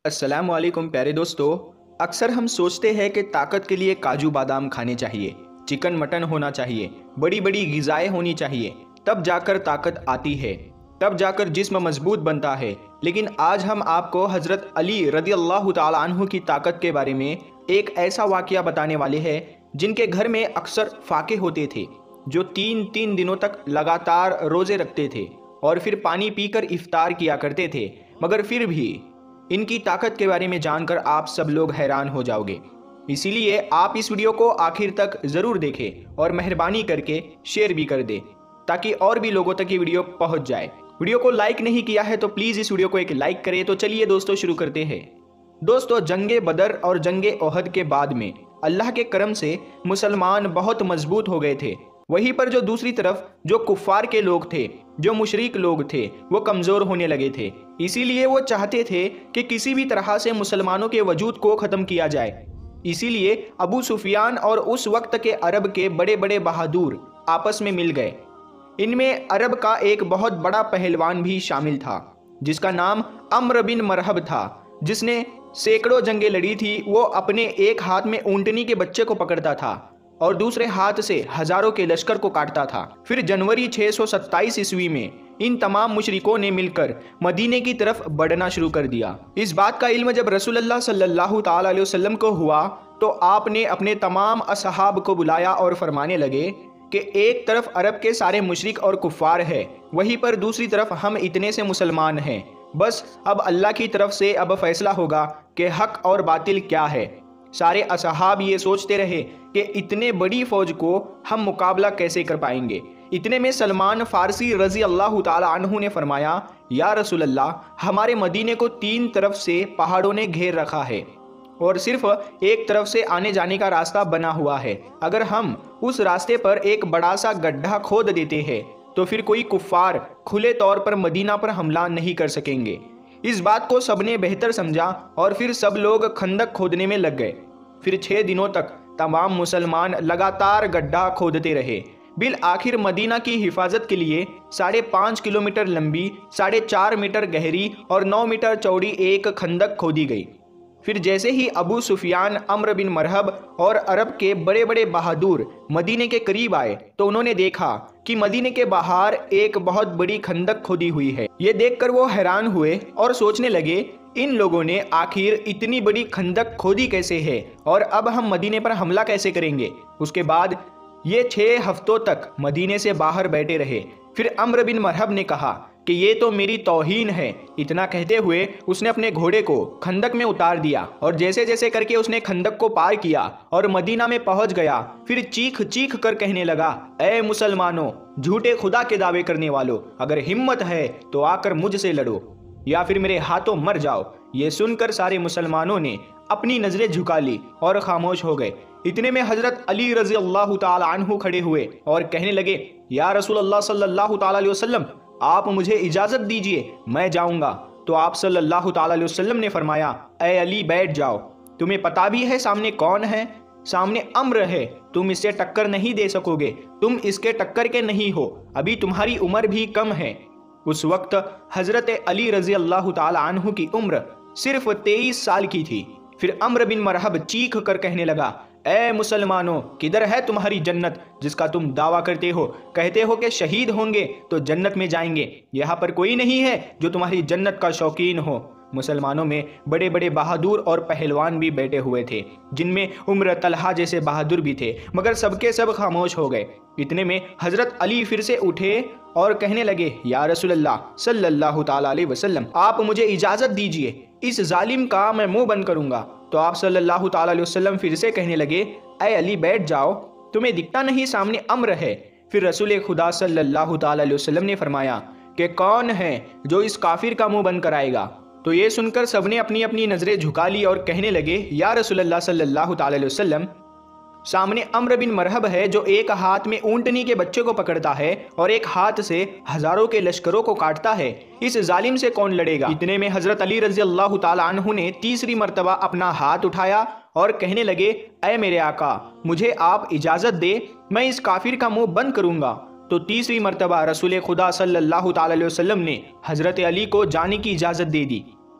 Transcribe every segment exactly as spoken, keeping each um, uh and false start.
अस्सलाम वालेकुम प्यारे दोस्तों। अक्सर हम सोचते हैं कि ताकत के लिए काजू बादाम खाने चाहिए, चिकन मटन होना चाहिए, बड़ी बड़ी ग़िज़ाएँ होनी चाहिए, तब जाकर ताकत आती है, तब जाकर जिस्म मजबूत बनता है। लेकिन आज हम आपको हज़रत अली रज़ी अल्लाह ताला अन्हु की ताकत के बारे में एक ऐसा वाक़या बताने वाले हैं जिनके घर में अक्सर फाके होते थे, जो तीन तीन दिनों तक लगातार रोज़े रखते थे और फिर पानी पीकर इफ्तार किया करते थे। मगर फिर भी इनकी ताकत के बारे में जानकर आप सब लोग हैरान हो जाओगे। इसीलिए आप इस वीडियो को आखिर तक ज़रूर देखें और मेहरबानी करके शेयर भी कर दें ताकि और भी लोगों तक ये वीडियो पहुंच जाए। वीडियो को लाइक नहीं किया है तो प्लीज़ इस वीडियो को एक लाइक करें। तो चलिए दोस्तों शुरू करते हैं। दोस्तों, जंगे बदर और जंगे ओहद के बाद में अल्लाह के करम से मुसलमान बहुत मजबूत हो गए थे। वहीं पर जो दूसरी तरफ जो कुफ़ार के लोग थे, जो मुशरिक लोग थे, वो कमज़ोर होने लगे थे। इसीलिए वो चाहते थे कि किसी भी तरह से मुसलमानों के वजूद को ख़त्म किया जाए। इसीलिए अबू सुफियान और उस वक्त के अरब के बड़े बड़े बहादुर आपस में मिल गए। इनमें अरब का एक बहुत बड़ा पहलवान भी शामिल था जिसका नाम अम्र बिन मरहब था, जिसने सैकड़ों जंगें लड़ी थी। वो अपने एक हाथ में ऊँटनी के बच्चे को पकड़ता था और दूसरे हाथ से हजारों के लश्कर को काटता था। फिर जनवरी छह सौ सत्ताईस ईस्वी में इन तमाम मुशरिकों ने मिलकर मदीने की तरफ बढ़ना शुरू कर दिया। इस बात का इल्म जब रसूलुल्लाह सल्लल्लाहु ताला अलैहि वसल्लम को हुआ तो आपने अपने तमाम असहाब को बुलाया और फरमाने लगे कि एक तरफ अरब के सारे मुशरिक और कुफ़ार है, वहीं पर दूसरी तरफ हम इतने से मुसलमान हैं। बस अब अल्लाह की तरफ से अब फैसला होगा कि हक और बातिल क्या है। सारे असहाब ये सोचते रहे कि इतने बड़ी फौज को हम मुकाबला कैसे कर पाएंगे। इतने में सलमान फारसी रज़ी अल्लाह ताला अन्हु ने फरमाया, या रसूल अल्लाह, हमारे मदीने को तीन तरफ से पहाड़ों ने घेर रखा है और सिर्फ एक तरफ से आने जाने का रास्ता बना हुआ है। अगर हम उस रास्ते पर एक बड़ा सा गड्ढा खोद देते हैं तो फिर कोई कुफ़ार खुले तौर पर मदीना पर हमला नहीं कर सकेंगे। इस बात को सबने बेहतर समझा और फिर सब लोग खंदक खोदने में लग गए। फिर छः दिनों तक तमाम मुसलमान लगातार गड्ढा खोदते रहे। बिल आखिर मदीना की हिफाजत के लिए साढ़े पाँच किलोमीटर लंबी, साढ़े चार मीटर गहरी और नौ मीटर चौड़ी एक खंदक खोदी गई। फिर जैसे ही अबू सुफियान, अम्र बिन मरहब और अरब के बड़े बड़े बहादुर मदीने के करीब आए तो उन्होंने देखा कि मदीने के बाहर एक बहुत बड़ी खंदक खोदी हुई है। ये देखकर वो हैरान हुए और सोचने लगे, इन लोगों ने आखिर इतनी बड़ी खंदक खोदी कैसे है और अब हम मदीने पर हमला कैसे करेंगे। उसके बाद ये छः हफ्तों तक मदीने से बाहर बैठे रहे। फिर अम्र बिन मरहब ने कहा कि ये तो मेरी तौहीन है। इतना कहते हुए उसने अपने घोड़े को खंदक में उतार दिया और जैसे जैसे करके उसने खंदक को पार किया और मदीना में पहुंच गया। फिर चीख चीख कर कहने लगा, ऐ मुसलमानों, झूठे खुदा के दावे करने वालों, अगर हिम्मत है तो आकर मुझसे लड़ो या फिर मेरे हाथों मर जाओ। ये सुनकर सारे मुसलमानों ने अपनी नजरें झुका ली और खामोश हो गए। इतने में हजरत अली रज़ी अल्लाह ताला अन्हु खड़े हुए और कहने लगे, या रसूल अल्लाह सल्लल्लाहु ताला अलैहि वसल्लम, आप मुझे इजाज़त दीजिए, मैं जाऊंगा। तो आप सल्लल्लाहु ताला अलैहि वसल्लम ने फरमाया, ऐ अली बैठ जाओ, तुम्हें पता भी है सामने कौन है? सामने अम्र है, तुम इससे टक्कर नहीं दे सकोगे, तुम इसके टक्कर के नहीं हो, अभी तुम्हारी उम्र भी कम है। उस वक्त हजरत अली रज़ी अल्लाह ताला अन्हु की उम्र सिर्फ तेईस साल की थी। फिर अम्र बिन मरहब चीख कर कहने लगा, ऐ मुसलमानों, किधर है तुम्हारी जन्नत जिसका तुम दावा करते हो? कहते हो कि शहीद होंगे तो जन्नत में जाएंगे, यहाँ पर कोई नहीं है जो तुम्हारी जन्नत का शौकीन हो। मुसलमानों में बड़े बड़े बहादुर और पहलवान भी बैठे हुए थे, जिनमें उम्र तलहा जैसे बहादुर भी थे, मगर सबके सब खामोश हो गए। इतने में हजरत अली फिर से उठे और कहने लगे, या रसूलल्लाह सल्लल्लाहु ताला अलैहि वसल्लम, आप मुझे इजाज़त दीजिए, इस जालिम का मैं मुंह बंद करूंगा। तो आप सल्लल्लाहु ताला अलैहि वसल्लम फिर से कहने लगे, ऐ अली बैठ जाओ, तुम्हें दिखता नहीं सामने अम्र है? फिर रसूल खुदा सल्लल्लाहु ताला अलैहि वसल्लम ने फरमाया कि कौन है जो इस काफिर का मुंह बंद कराएगा? तो ये सुनकर सबने अपनी अपनी नज़रें झुका ली और कहने लगे, या रसूलल्लाह सल्लल्लाहु ताला अलैहि वसल्लम, सामने अम्र बिन मरहब है जो एक हाथ में ऊँटनी के बच्चे को पकड़ता है और एक हाथ से हजारों के लश्करों को काटता है, इस जालिम से कौन लड़ेगा? इतने में हजरत अली रज़ी अल्लाह ताला अन्हु ने तीसरी मर्तबा अपना हाथ उठाया और कहने लगे, ऐ मेरे आका, मुझे आप इजाज़त दे, मैं इस काफिर का मुंह बंद करूंगा। तो तीसरी मर्तबा रसूल खुदा सल्लल्लाहु ताला अलैहि वसल्लम ने हज़रत अली को जाने की इजाज़त दे दी।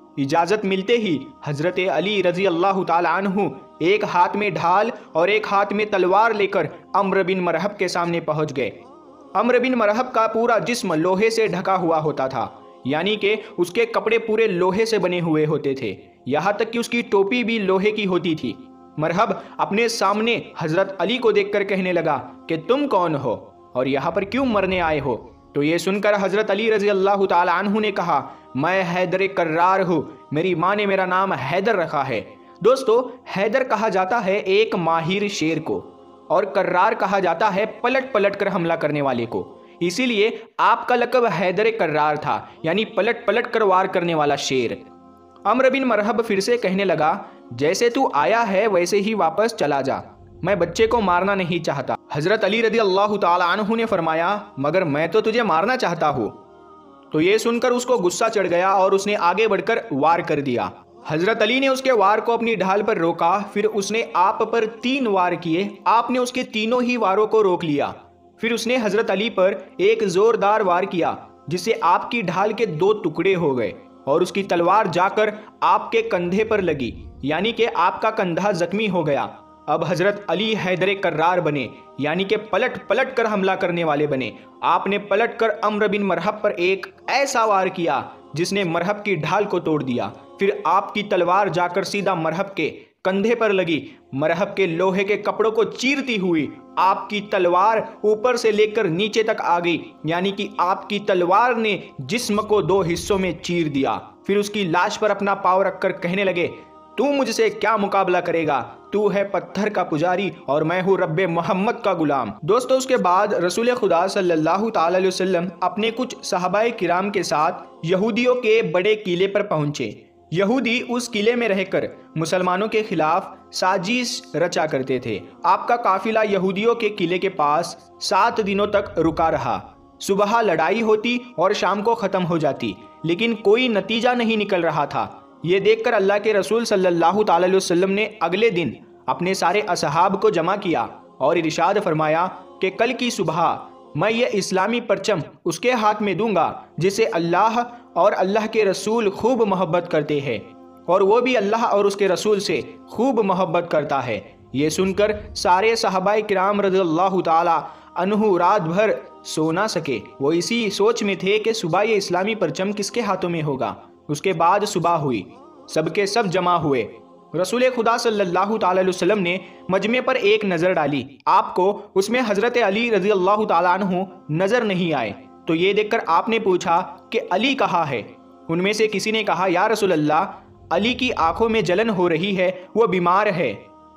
اجازت ملتے ہی حضرت علی رضی اللہ تعالیٰ عنہ ایک ہاتھ میں ڈھال اور ایک ہاتھ میں تلوار لے کر عمرو بن مرحب کے سامنے پہنچ گئے۔ عمرو بن مرحب کا پورا جسم لوہے سے ڈھکا ہوا ہوتا تھا، یعنی کہ اس کے کپڑے پورے لوہے سے بنے ہوئے ہوتے تھے، یہاں تک کہ اس کی ٹوپی بھی لوہے کی ہوتی تھی۔ مرحب اپنے سامنے حضرت علی کو دیکھ کر کہنے لگا کہ تم کون ہو اور یہاں پر کیوں مرنے آئے ہو؟ تو یہ سن کر حضرت علی رضی اللہ تعالی عنہ نے کہا، میں حیدر کرار ہوں، میری ماں نے میرا نام حیدر رکھا ہے۔ دوستو، حیدر کہا جاتا ہے ایک ماہر شیر کو، اور کرار کہا جاتا ہے پلٹ پلٹ کر حملہ کرنے والے کو، اسی لیے آپ کا لقب حیدر کرار تھا، یعنی پلٹ پلٹ کر وار کرنے والا شیر۔ عمرو بن مرحب پھر سے کہنے لگا، جیسے تو آیا ہے ویسے ہی واپس چلا جا، میں بچے کو مارنا نہیں چاہتا۔ حضرت علی رضی اللہ تعالی عنہ نے فرمایا، مگر میں تو تجھے مارنا چاہتا ہوں۔ تو یہ سن کر اس کو غصہ چڑھ گیا اور اس نے آگے بڑھ کر وار کر دیا۔ حضرت علی نے اس کے وار کو اپنی ڈھال پر روکا، پھر اس نے آپ پر تین وار کیے، آپ نے اس کے تینوں ہی واروں کو روک لیا۔ پھر اس نے حضرت علی پر ایک زوردار وار کیا جس سے آپ کی ڈھال کے دو ٹکڑے ہو گئے اور اس کی تلوار جا کر آپ کے کندھے پر لگی، یعنی کہ آپ کا کندھا زخمی ہو گیا۔ اب حضرت علی حیدر کرار بنے، یعنی کہ پلٹ پلٹ کر حملہ کرنے والے بنے۔ آپ نے پلٹ کر عمرو بن مرحب پر ایک ایسا وار کیا جس نے مرحب کی ڈھال کو توڑ دیا، پھر آپ کی تلوار جا کر سیدھا مرحب کے کندھے پر لگی، مرحب کے لوہے کے کپڑوں کو چیرتی ہوئی آپ کی تلوار اوپر سے لے کر نیچے تک آ گئی، یعنی کہ آپ کی تلوار نے جسم کو دو حصوں میں چیر دیا۔ پھر اس کی لاش پر اپنا پاؤں رکھ کر کہنے لگے، تو مجھ سے کیا مقابلہ کرے گا؟ تو ہے پتھر کا پجاری اور میں ہوں رب محمد کا غلام۔ دوستو، اس کے بعد رسول خدا صلی اللہ تعالی علیہ وسلم اپنے کچھ صحابہ کرام کے ساتھ یہودیوں کے بڑے قلعے پر پہنچے۔ یہودی اس قلعے میں رہ کر مسلمانوں کے خلاف سازش رچا کرتے تھے۔ آپ کا قافلہ یہودیوں کے قلعے کے پاس سات دنوں تک رکا رہا۔ صبح لڑائی ہوتی اور شام کو ختم ہو جاتی، لیکن کوئی نتیجہ نہیں نکل رہا تھا۔ یہ دیکھ کر اللہ کے رسول صلی اللہ تعالی علیہ وسلم نے اگلے دن اپنے سارے اصحاب کو جمع کیا اور ارشاد فرمایا کہ کل کی صبح میں یہ اسلامی پرچم اس کے ہاتھ میں دوں گا جسے اللہ اور اللہ کے رسول خوب محبت کرتے ہیں، اور وہ بھی اللہ اور اس کے رسول سے خوب محبت کرتا ہے۔ یہ سن کر سارے صحابہ کرام رضی اللہ تعالی عنہ رات بھر سو نہ سکے، وہ اسی سوچ میں تھے کہ صبح یہ اسلامی پرچم کس کے ہاتھوں میں ہوگا۔ اس کے بعد صبح ہوئی، سب کے سب جمع ہوئے۔ رسول خدا صلی اللہ تعالی علیہ وسلم نے مجمع پر ایک نظر ڈالی، آپ کو اس میں حضرت علی رضی اللہ تعالیٰ عنہ نظر نہیں آئے۔ تو یہ دیکھ کر آپ نے پوچھا کہ علی کہاں ہے؟ ان میں سے کسی نے کہا، یا رسول اللہ، علی کی آنکھوں میں جلن ہو رہی ہے، وہ بیمار ہے۔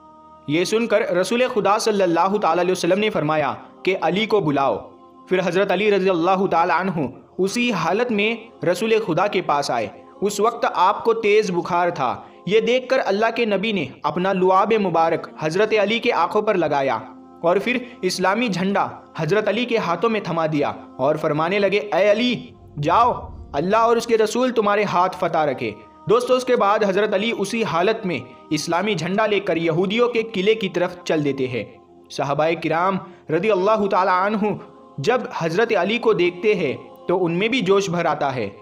یہ سن کر رسول خدا صلی اللہ تعالی علیہ وسلم نے فرمایا کہ علی کو بلاؤ۔ پھر حضرت علی رضی اللہ تعالی عنہ اسی حالت میں رسول خدا کے پاس آئے۔ اس وقت آپ کو تیز بخار تھا۔ یہ دیکھ کر اللہ کے نبی نے اپنا لعاب مبارک حضرت علی کے آنکھوں پر لگایا اور پھر اسلامی جھنڈا حضرت علی کے ہاتھوں میں تھما دیا اور فرمانے لگے، اے علی جاؤ، اللہ اور اس کے رسول تمہارے ہاتھ فتح رکھے۔ دوستو، اس کے بعد حضرت علی اسی حالت میں اسلامی جھنڈا لے کر یہودیوں کے قلعے کی طرف چل دیتے ہیں۔ صحابہ کرام رضی اللہ تعالی عنہ جب حضرت علی کو دیکھتے ہیں تو ان میں بھی جوش بھر آتا ہے۔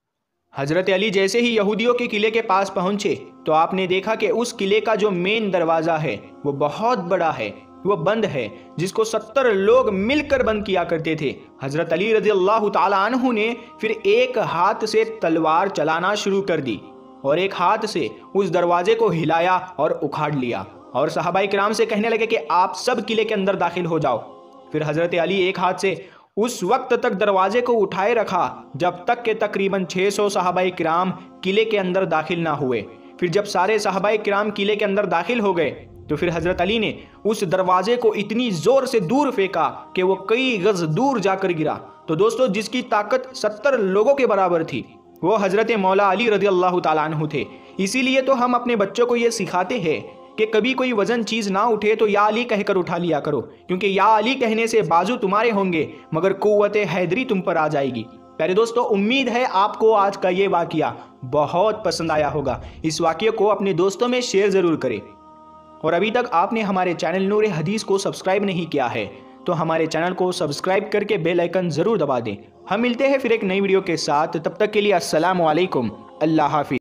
حضرت علی جیسے ہی یہودیوں کے قلعے کے پاس پہنچے تو آپ نے دیکھا کہ اس قلعے کا جو مین دروازہ ہے وہ بہت بڑا ہے، وہ بند ہے، جس کو ستر لوگ مل کر بند کیا کرتے تھے۔ حضرت علی رضی اللہ تعالی عنہ نے پھر ایک ہاتھ سے تلوار چلانا شروع کر دی اور ایک ہاتھ سے اس دروازے کو ہلایا اور اکھاڑ لیا، اور صحابہ کرام سے کہنے لگے کہ آپ سب قلعے کے اندر داخل ہو جاؤ۔ پھر حضرت علی ایک ہاتھ سے اس وقت تک دروازے کو اٹھائے رکھا جب تک کہ تقریباً چھ سو صحابہ کرام قلعے کے اندر داخل نہ ہوئے۔ پھر جب سارے صحابہ کرام قلعے کے اندر داخل ہو گئے تو پھر حضرت علی نے اس دروازے کو اتنی زور سے دور پھینکا کہ وہ کئی گز دور جا کر گرا۔ تو دوستو، جس کی طاقت ستر لوگوں کے برابر تھی وہ حضرت مولا علی رضی اللہ تعالیٰ عنہ تھے۔ اسی لیے تو ہم اپنے بچوں کو یہ سکھاتے ہیں کہ کبھی کوئی وزن چیز نہ اٹھے تو یا علی کہہ کر اٹھا لیا کرو، کیونکہ یا علی کہنے سے بازو تمہارے ہوں گے مگر قوت حیدری تم پر آ جائے گی۔ پیارے دوستو، امید ہے آپ کو آج کا یہ واقعہ بہت پسند آیا ہوگا۔ اس واقعے کو اپنے دوستوں میں شیئر ضرور کریں، اور ابھی تک آپ نے ہمارے چینل نور حدیث کو سبسکرائب نہیں کیا ہے تو ہمارے چینل کو سبسکرائب کر کے بیل آئیکن ضرور دبا دیں۔ ہم ملتے ہیں پھر ایک نئی ویڈیو کے ساتھ، تب تک کے لیے السلام علیکم، اللہ حافظ۔